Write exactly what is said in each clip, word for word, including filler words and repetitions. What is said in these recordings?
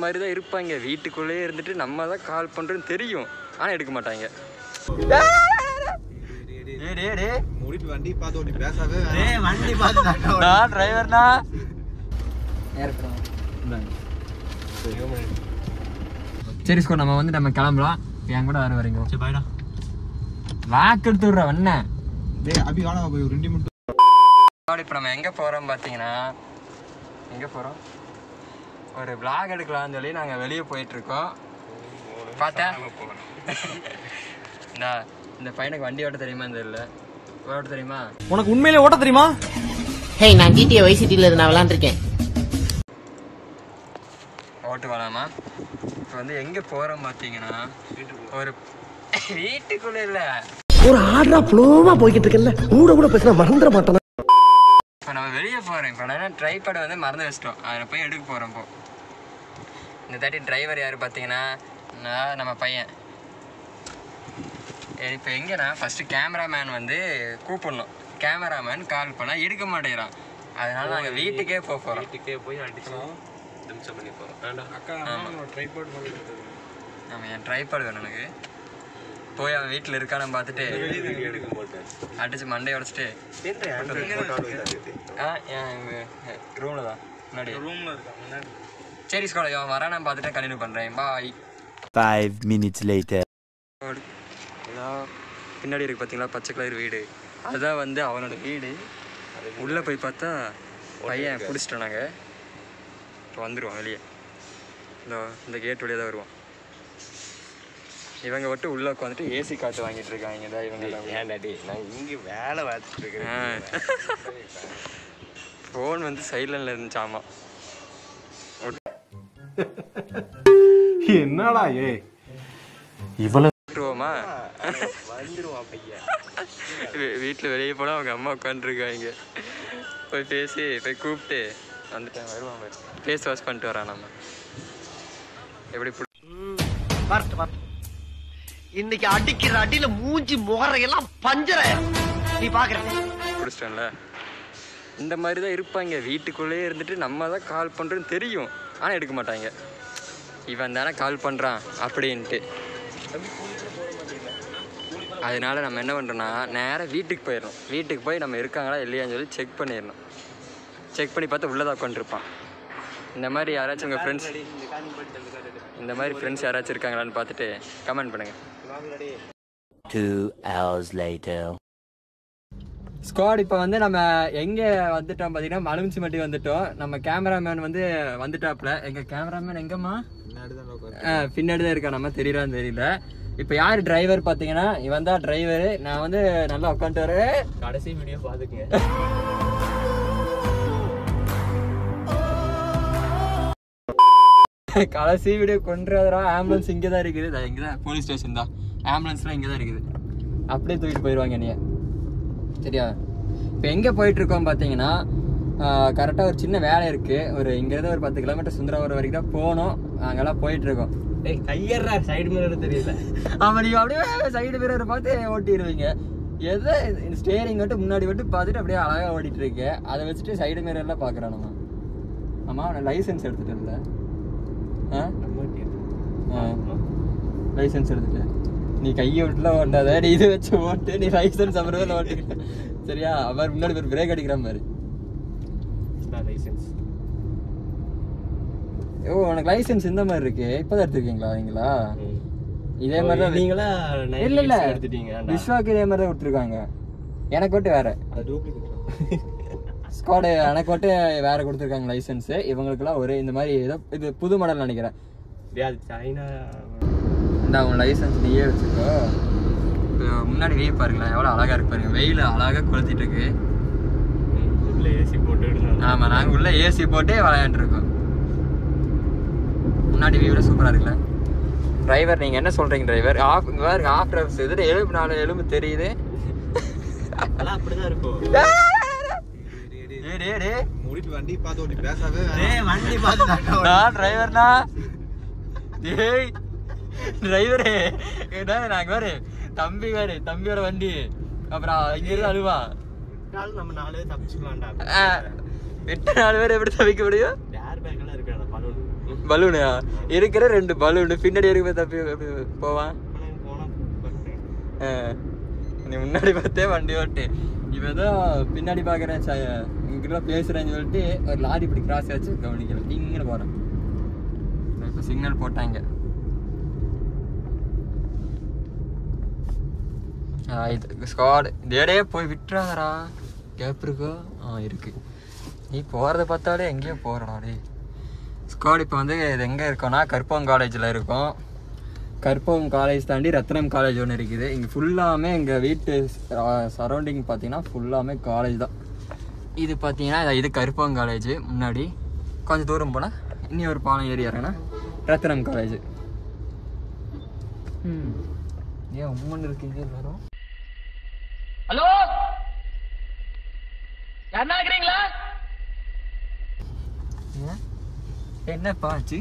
மாதிரி தான் இருப்பாங்க. வீட்டுக்குள்ளேயே இருந்துட்டு நம்ம தான் கால் பண்ணுறோன்னு தெரியும், ஆனால் எடுக்க மாட்டாங்க. வண்டி பார்த்து பேசாவே வண்டி பார்த்து நான் டிரைவர்னா சரி ஸ்கோ நம்ம வந்து நம்ம கிளம்பலாம். என் கூட வர வரீங்க. சரி பாய்டா. வாக்கு எடுத்து விட்ற வண்ணேன். டேய் அபி வாடா போய் ரெண்டு மினிட். இப்போ நம்ம எங்கே போகிறோம் பார்த்தீங்கன்னா, எங்கே போகிறோம் ஒரு விளாக் எடுக்கலாம்னு சொல்லி நாங்கள் வெளியே போயிட்டுருக்கோம். பார்த்தேன் இந்த இந்த பையனுக்கு வண்டி ஓட்ட தெரியுமா? தெரியல. ஓட்ட தெரியுமா உனக்கு? உண்மையிலே ஓட்ட தெரியுமா? ஹே, நான் ஜிடிஏ வைஸ் சிட்டில நான் விளையாண்டுருக்கேன். ஓட்டு வரலாமா? இப்போ வந்து எங்கே போகிறோம் பார்த்தீங்கன்னா, ஒரு வீட்டுக்குள்ளே இல்லை, ஒரு ஆர்டரா ஃப்ளோவா போய்கிட்டு இருக்கல, கூட கூட பேசினா மறந்துட மாட்டேன். இப்போ நம்ம வெளியே போகிறோம். இப்போ நான் ட்ரைபாட் வந்து மறந்து வச்சிட்டோம், அதில் போய் எடுக்க போகிறோம். இப்போ இந்த தாட்டி டிரைவர் யார் பார்த்தீங்கன்னா, நான் நம்ம பையன். இப்போ எங்கன்னா ஃபஸ்ட்டு கேமராமேன் வந்து கூப்பிடணும். கேமராமேன் கால் பண்ணால் எடுக்க மாட்டேங்கிறான். அதனால நாங்கள் வீட்டுக்கே போக போகிறோம். வீட்டுக்கே போய் அடிச்சோம் நிமிஷம் பண்ணி போகிறோம். வேண்டாம் அக்கா ட்ரைபாட் ஆமாம், என் ட்ரைபாட் வேணும் எனக்கு. போய் அவன் வீட்டில் இருக்கானு பார்த்துட்டு எடுக்க மாட்டேன், அடிச்சு மண்டையை உடச்சிட்டு ஆ என் ரூமில் தான் முன்னாடி ரூமில் இருக்கா முன்னாடி. சரி ஸ்கூல் அவன் வரானா பார்த்துட்டு கண்டினியூ பண்ணுறேன். பாய். Five minutes later. பின்னாடி இருக்கு பார்த்தீங்களா பச்சை கலர் வீடு, அதுதான் வந்து அவனோட வீடு. உள்ளே போய் பார்த்தா பையன் பிடிச்சிட்டோம் நாங்கள். இப்போ வந்துடுவோம் வெளியே. இந்த இந்த கேட் வழியாக தான் வருவோம். இவங்க மட்டும் உள்ளே உட்காந்துட்டு ஏசி காற்று வாங்கிட்டு இருக்காங்க தான் இவங்க. ஏன்டாடி நான் இங்கே வேலை பார்த்துட்டு இருக்கேன். ஃபோன் வந்து சைலண்டில் இருந்துச்சாமா. என்னடா ஏ இவ்வளவு விட்டுருவோமா? வந்துடுவான் பையன். வீட்டில் வெளியே போனால் அவங்க அம்மா உட்காந்துருக்காங்க. போய் பேசி போய் கூப்பிட்டு வந்துட்டேன். வருவாங்க, ஃபேஸ் வாஷ் பண்ணிட்டு வரான். நம்ம எப்படி இன்னைக்கு அடிக்கிற அடியில மூஞ்சி முகரையெல்லாம் பஞ்சர நீ பாக்குற பிடிச்சிட்டேன்ல. இந்த மாதிரி தான் இருப்பாங்க. வீட்டுக்குள்ளேயே இருந்துட்டு நம்ம தான் கால் பண்ணுறோன்னு தெரியும், ஆனால் எடுக்க மாட்டாங்க. இவன் தானே கால் பண்ணுறான் அப்படின்ட்டு. அதனால நம்ம என்ன பண்ணுறோன்னா, நேராக வீட்டுக்கு போயிடணும். வீட்டுக்கு போய் நம்ம இருக்காங்களா இல்லையான்னு சொல்லி செக் பண்ணிடணும். செக் பண்ணி பார்த்தா உள்ளதாக உட்காந்துருப்பான். இந்த மாதிரி யாராச்சும் உங்கள் ஃப்ரெண்ட்ஸ் இந்த மாதிரி ஃப்ரெண்ட்ஸ் யாராச்சும் இருக்காங்களான்னு பார்த்துட்டு கமெண்ட் பண்ணுங்கள். Two hours later. ஸ்குவாட் இப்போ வந்து நம்ம எங்கே வந்துட்டோம் பார்த்தீங்கன்னா, மலுமிச்சிமட்டி வந்துட்டோம். நம்ம கேமராமேன் வந்து வந்துட்டாப்புல. எங்கள் கேமராமேன் எங்கம்மா? பின்னாடி தான் இருக்கா, நம்ம தெரியறான்னு தெரியல. இப்போ யார் டிரைவர் பார்த்தீங்கன்னா, இவன் தான் டிரைவரு. நான் வந்து நல்லா உட்காந்துட்டு வரேன். கடைசி வீடியோ பார்த்துக்குங்க. கடைசி வீடியோ கொண்டு வரா. ஆம்புலன்ஸ் இங்கே தான் இருக்குது. இங்கே தான் போலீஸ் ஸ்டேஷன் தான். ஆம்புலன்ஸ்லாம் இங்கே தான் இருக்குது. அப்படியே தூக்கிட்டு போயிடுவாங்க என்னைய. சரியா? இப்போ எங்கே போயிட்டுருக்கோம் பார்த்தீங்கன்னா, கரெக்டாக ஒரு சின்ன வேலை இருக்குது. ஒரு இங்கேருந்து ஒரு பத்து கிலோமீட்டர் சுந்தரவரம் வரைக்கும் தான் போகணும். அங்கெல்லாம் போயிட்டுருக்கோம். ஏய் கையறா, சைடு மிரர் தெரியல. அவன் நீங்கள் அப்படியே சைடு மிரரை பார்த்து ஓட்டிடுவீங்க. எதை ஸ்டேரிங் மட்டும் முன்னாடி விட்டு பார்த்துட்டு அப்படியே அழகாக ஓடிட்டு இருக்கு. அதை வச்சுட்டு சைடு மிரர்லாம் பார்க்குறான் நம்ம. ஆமாம், அவனை லைசன்ஸ் எடுத்துகிட்டு இல்லை. ஆ லைசன்ஸ் எடுத்துட்டு நீ கையை விட்டுலாம் ஓட்டாத, நீ இது வச்சு ஓட்டு. நீ லைசன்ஸ் அப்புறம் ஓட்டுக்கிட்ட சரியா? அவர் முன்னாடி பேர் பிரேக் அடிக்கிற மாதிரி. லைசன்ஸ் ஓ, உனக்கு லைசன்ஸ் இந்த மாதிரி இருக்கு. இப்போதான் எடுத்துருக்கீங்களா நீங்களா? இதே மாதிரி தான் நீங்களா? இல்ல இல்ல எடுத்துட்டீங்க. விஸ்வாக்கு இதே மாதிரி தான் கொடுத்துருக்காங்க. எனக்கு மட்டும் வேற ஸ்குவாடு எனக்கு மட்டும் வேற கொடுத்துருக்காங்க லைசன்ஸ். இவங்களுக்குலாம் ஒரு இந்த மாதிரி ஏதோ இது புது மாடல் நினைக்கிறேன். சைனா இந்த அவங்க லைசன்ஸ் நீயே வச்சுக்கோ. இப்போ முன்னாடி வெயில் பாருங்களேன், எவ்வளோ அழகா இருக்கு பாருங்க. வெயில் அழகாக கொளுத்திட்டு இருக்கு. உள்ள ஏசி போட்டு. ஆமா, நாங்கள் உள்ள ஏசி போட்டு விளையாண்டுருக்கோம். முன்னாடி வியூவில் சூப்பராக இருக்குல்ல. டிரைவர் நீங்கள் என்ன சொல்கிறீங்க டிரைவர்? ஆஃப் இங்கே பாருங்க, ஆஃப் டிரைவர்ஸ் எதிர எலும்பு நாலு எலும்பு தெரியுது. அப்படிதான் இருக்கும். வண்டி பார்த்து பேசாவே வண்டி பார்த்து நான் டிரைவர்னா ஏய் டிரைவரே ஏடா நாங்க வேறு தம்பி வேறு தம்பியோட வண்டி. அப்புறம் இங்கிருந்து அழுவா. நம்ம நாலு பேர் தப்பிச்சுக்கலாம்டா. எட்டு நாலு பேர் எப்படி தவிக்க முடியும்? ஏர் பேக்லாம் இருக்கு. அந்த பலூன் பலூனா இருக்கிற ரெண்டு பலூனு பின்னாடி இருக்க தப்பி போவான். நீ முன்னாடி பார்த்தே வண்டி ஓட்டு, இவன் தான் பின்னாடி பார்க்குறேன் இங்கிட்ட பேசுறேன்னு சொல்லிட்டு ஒரு லாரி இப்படி கிராஸ் ஆச்சு கவனிக்கல. இங்கே போகிறேன். இப்போ சிக்னல் போட்டாங்க. இது ஸ்குவாட் தேடே போய் விட்டுறாதரா. கேப் இருக்கோ? ஆ இருக்கு. நீ போகிறத பார்த்தாலே எங்கேயோ போகிறடா டே. ஸ்குவாட் இப்போ வந்து இது எங்கே இருக்கோன்னா கற்பகம் காலேஜில் இருக்கோம். கற்பகம் காலேஜ் தாண்டி ரத்னம் காலேஜ் ஒன்று இருக்குது. இங்கே ஃபுல்லாமே எங்கள் வீட்டு சரௌண்டிங் பார்த்தீங்கன்னா ஃபுல்லாமே காலேஜ் தான். இது பார்த்தீங்கன்னா இது கற்பகம் காலேஜ். முன்னாடி கொஞ்சம் தூரம் போனால் இன்னி ஒரு பாலம் ஏறி இறங்கினா ரத்னம் காலேஜ். ம் ஏன் உம்மன் இருக்கீங்க எல்லாரும்? ஹலோ, யாரா இருக்கீங்களா? என்னப்பா ஆச்சு?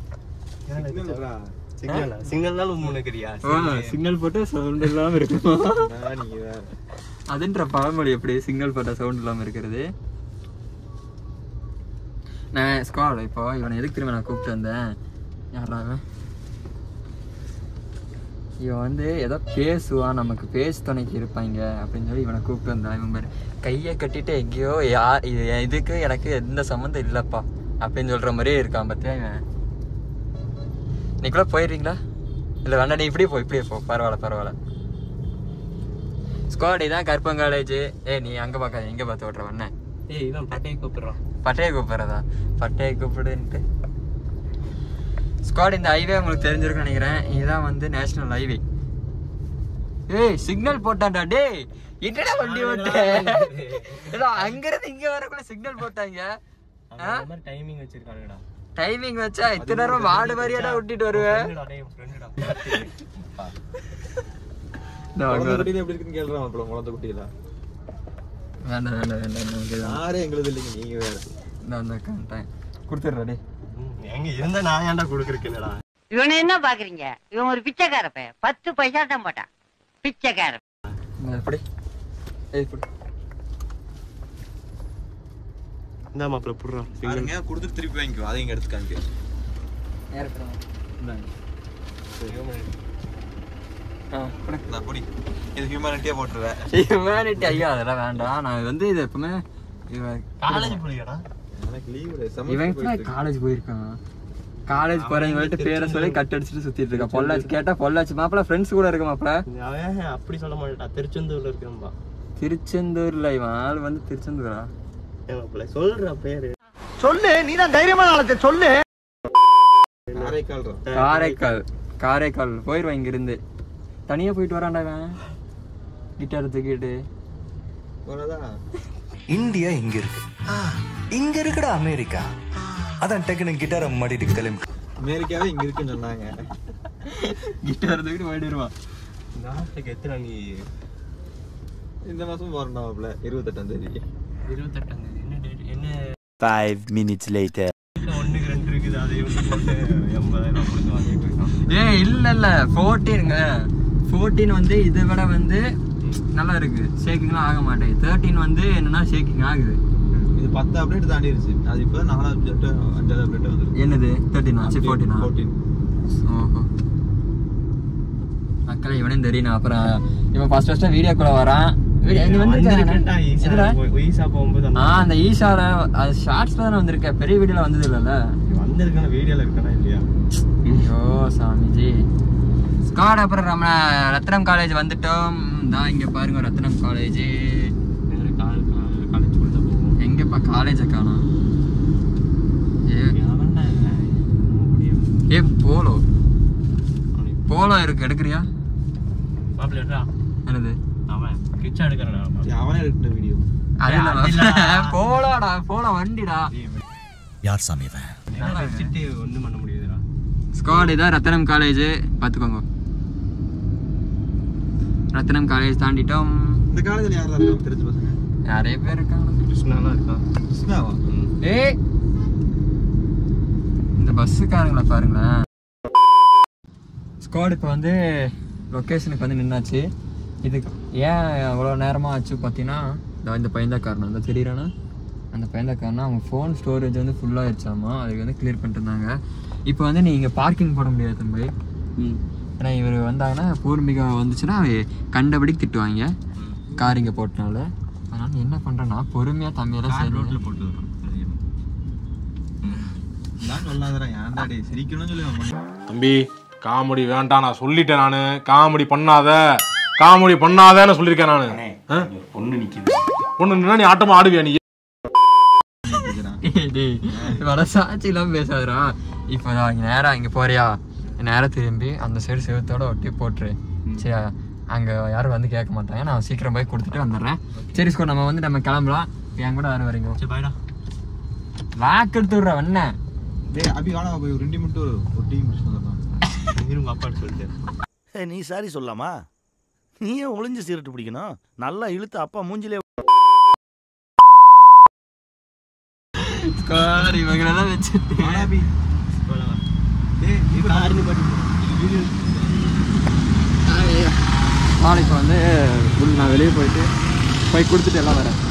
சிக்னல்னால முன்னுக்குறியா? சிக்னல் போட்டு சவுண்ட் இல்லாம இருக்குமா? அதுன்ற பழமொழி எப்படி சிக்னல் போட்ட சவுண்ட் இல்லாம இருக்கிறது? நான் ஸ்குவாட் இப்போ இவனை எதுக்கு திரும்ப நான் கூப்பிட்டு வந்தேன்? யாராவ இவன் வந்து ஏதோ பேசுவான், நமக்கு பேசு துணைக்கு இருப்பாங்க அப்படின்னு சொல்லி இவனை கூப்பிட்டு வந்தான். இவன் மாதிரி கையை கட்டிட்டு எங்கேயோ யா இது இதுக்கு எனக்கு எந்த சம்மந்தம் இல்லைப்பா அப்படின்னு சொல்கிற மாதிரியே இருக்கான். பார்த்தியா இவன்? நீக்குள்ள போயிடுறீங்களா? இல்லை வேண்டாம், நீ இப்படியே போ, இப்படியே போ. பரவாயில்ல பரவாயில்ல. ஸ்குவாட் இதான் கற்பகம் காலேஜ். ஏ நீ அங்கே பார்க்காத, இங்கே பார்த்து ஓட்டுற வண்ண. ஏய் இவன் பட்டையை கூப்பிடுறான். பட்டையை கூப்பிட்றதா? பட்டையை கூப்பிடுன்ட்டு ஸ்குவாட் இந்த ஹைவே உங்களுக்கு தெரிஞ்சிருக்குன்னு நினைக்கிறேன். இதுதான் வந்து நேஷனல் ஹைவே. ஏய் சிக்னல் போட்டான்டா டே. என்னடா வண்டி ஓட்டு? அங்கிருந்து இங்க வரக்குள்ள சிக்னல் போட்டாங்க. டைமிங் வச்சிருக்காங்கடா. டைமிங் வச்சா இத்தனை நேரம் வார்டு மாதிரியாடா விட்டுட்டு வருவேன். வேண்டாம் வேண்டாம் வேண்டாம் யாரே எங்களுக்கு இல்லைங்க, நீங்க வேற. நான் கொடுத்துட்றா டே. எங்க இருந்தா நான் ஏன்டா கொடுக்குறேன்டா? இவனை என்ன பாக்குறீங்க? இவன் ஒரு பிச்சைக்கார பையன். பத்து பைசா தான் போட்டான். பிச்சைக்கார. எப்படி? ஏய் இப்படி. இந்த மாப்ள புடுறா. பாருங்க கொடுத்து திருப்பி வாங்கிக்கோ. அதை இங்க எடுத்துக்காங்க. நேரத்துல இந்தாங்க. ஆ புடி. நான் புடி. இது ஹியூமனிட்டியா போட்டுறேன். ஹியூமனிட்டி ஐயா அதெல்லாம் வேண்டாம். நான் வந்து இது எப்பவுமே காலேஜ் போறியாடா? எனக்கு லீவ். இவன் காலேஜ் போயிருக்கான். காலேஜ் போறேன்னு சொல்லிட்டு பேரை சொல்லி கட் அடிச்சுட்டு சுத்திட்டு இருக்கா. பொள்ளாச்சி கேட்டா பொள்ளாச்சி மாப்பிள ஃப்ரெண்ட்ஸ் கூட இருக்க மாப்பிள. அவன் அப்படி சொல்ல மாட்டா. திருச்செந்தூர்ல இருக்கேன்பா. திருச்செந்தூர்ல இவன் ஆள் வந்து திருச்செந்தூரா? மாப்பிள சொல்ற பேரு சொல்லு. நீ தான் தைரியமான ஆளத்தை சொல்லு. காரைக்கால். காரைக்கால். காரைக்கால் போயிருவான் இங்க இருந்து. தனியா போயிட்டு வரான்டா இவன் கிட்டார் தூக்கிட்டு. இந்தியா இங்க இருக்கு, இங்க இருக்குடா அமெரிக்கா. அதான் டக்குனு கிட்டார மாட்டிட்டு கிளம்பி. அமெரிக்காவே இங்க இருக்குன்னு சொன்னாங்க. கிட்டார் தூக்கிட்டு போயிடுவான். நாட்டுக்கு எத்தனை நீ இந்த மாசம் போறோம்ல இருபத்தெட்டாம் தேதி. இருபத்தெட்டாம் தேதி என்ன டேட்? என்ன Five minutes later. ஒண்ணுக்கு ரெண்டு இருக்குது. அதை வந்து போட்டு எண்பதாயிரம் கொடுத்து வாங்கிட்டு இருக்கான். ஏ இல்ல இல்ல ஃபோர்டீனுங்க. ஃபோர்டீன் வந்து இதை விட வந்து நல்லா இருக்கு. ஷேக்கிங்லாம் ஆக மாட்டேங்குது. தேர்ட்டீன் வந்து என்னன்னா ஷேக்கிங் ஆகுது. இது பத்து அப்டேட் தாண்டிடுச்சு. அது இப்போ நாலாவது அஞ்சாவது அப்டேட் வந்துருக்கு. என்னது தேர்ட்டீனா? சரி ஃபோர்டீனா? ஃபோர்டீன். ஓஹோ மக்களே இவனையும் தெரியணும். அப்புறம் இவன் ஃபர்ஸ்ட் ஃபர்ஸ்ட் வீடியோக்குள்ள வரான். அந்த ஈஷால அது ஷார்ட்ஸ்ல தானே வந்திருக்க. பெரிய வீடியோல வந்தது இல்லைல்ல? வந்திருக்கான வீடியோல இருக்கானா இல்லையா? ஐயோ சாமிஜி. ஸ்குவாட் அப்புறம் நம்ம ரத்னம் காலேஜ் வந்துட்டோம். தான் இங்க பாருங்க ரத்னம் காலேஜ். காலேஜ் கொடுத்தா போவோம். எங்கப்பா காலேஜை காணோம்? ஏ போலோ போலோ இருக்கு. எடுக்கிறியா? என்னது? அவன் கிச்சா எடுக்கிறான். அவனே எடுக்கிற வீடியோ அது போலோடா. போலோ வண்டிடா. யார் சாமி இவன்? வச்சுட்டு ஒண்ணும் பண்ண முடியாதுடா. ஸ்குவாட் இதான் ரத்னம் காலேஜ். பார்த்துக்கோங்க. ரத்னம் காலேஜ் தாண்டிட்டோம். இந்த காலேஜ்ல யாரெல்லாம் இருக்காங்க தெரிஞ்ச பசங்க? நிறைய பேர் இருக்காங்க. கிருஷ்ணாலாம் இருக்கான். கிருஷ்ணாவா? ஏய் இந்த பஸ்ஸுக்காரங்கள பாருங்களேன். ஸ்குவாட் இப்போ வந்து லொக்கேஷனுக்கு வந்து நின்னாச்சு. இதுக்கு ஏன் அவ்வளோ நேரமாக ஆச்சு பார்த்தீங்கன்னா இந்த பையன் தான் காரணம். அந்த தெரியுறானா அந்த பையன் தான் காரணம். அவங்க ஃபோன் ஸ்டோரேஜ் வந்து ஃபுல்லாகிடுச்சாமா. அதுக்கு வந்து கிளியர் பண்ணிட்டு இருந்தாங்க. இப்போ வந்து நீங்கள் பார்க்கிங் போட முடியாது தம்பி. ஏன்னா இவர் வந்தாங்கன்னா பூர்மிகா வந்துச்சுன்னா கண்டபடி திட்டுவாங்க கார் இங்கே போட்டனால. அதனால என்ன பண்ணுறேன்னா பொறுமையாக தம்பியெல்லாம் சரி ரோட்டில் போட்டு வரோம். சொல்லாதடா ஏன்டா டேய் சிரிக்கணும்னு சொல்லி தம்பி காமெடி வேண்டாம் நான் சொல்லிட்டேன். நானு காமெடி பண்ணாத காமெடி பண்ணாதன்னு சொல்லியிருக்கேன் நானு. பொண்ணு நிக்குது. பொண்ணு நீ ஆட்டமா ஆடுவியா நீ? சாட்சி இல்லாமல் பேசாதரா. இப்போ இங்கே நேராக இங்கே போறியா நேராக திரும்பி அந்த சைடு செவத்தோட ஒட்டி போட்டுரு சரியா. அங்கே யாரும் வந்து கேட்க மாட்டாங்க. நான் சீக்கிரம் போய் கொடுத்துட்டு வந்துடுறேன். சரி ஸ்கூல் நம்ம வந்து நம்ம கிளம்பலாம். என் கூட யாரும் வரீங்க? சரி பாய்டா. லாக் எடுத்து விட்றேன் என்ன டேய் அபி வாடா போய் ஒரு ரெண்டு மினிட் ஒரு டீ முடிச்சு வந்துடலாம். உங்க அப்பான்னு சொல்லிட்டு நீ சாரி சொல்லாமா? நீ ஏன் ஒளிஞ்சு சீரட்டு பிடிக்கணும்? நல்லா இழுத்து அப்பா மூஞ்சிலே இவங்களெல்லாம் வச்சுட்டு நாளைக்கு வந்து நான் வெளியே போயிட்டு போய் கொடுத்துட்டு எல்லாம் வரேன்.